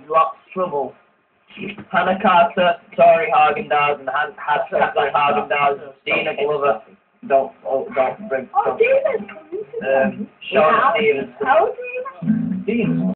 lots of trouble. Hannah Carter, Tori Haagendazs, and Cathrine Haagendazz, Deanna Glover. Don't bring. Oh, David's coming to Sean Stevens. How old are you now? Dean.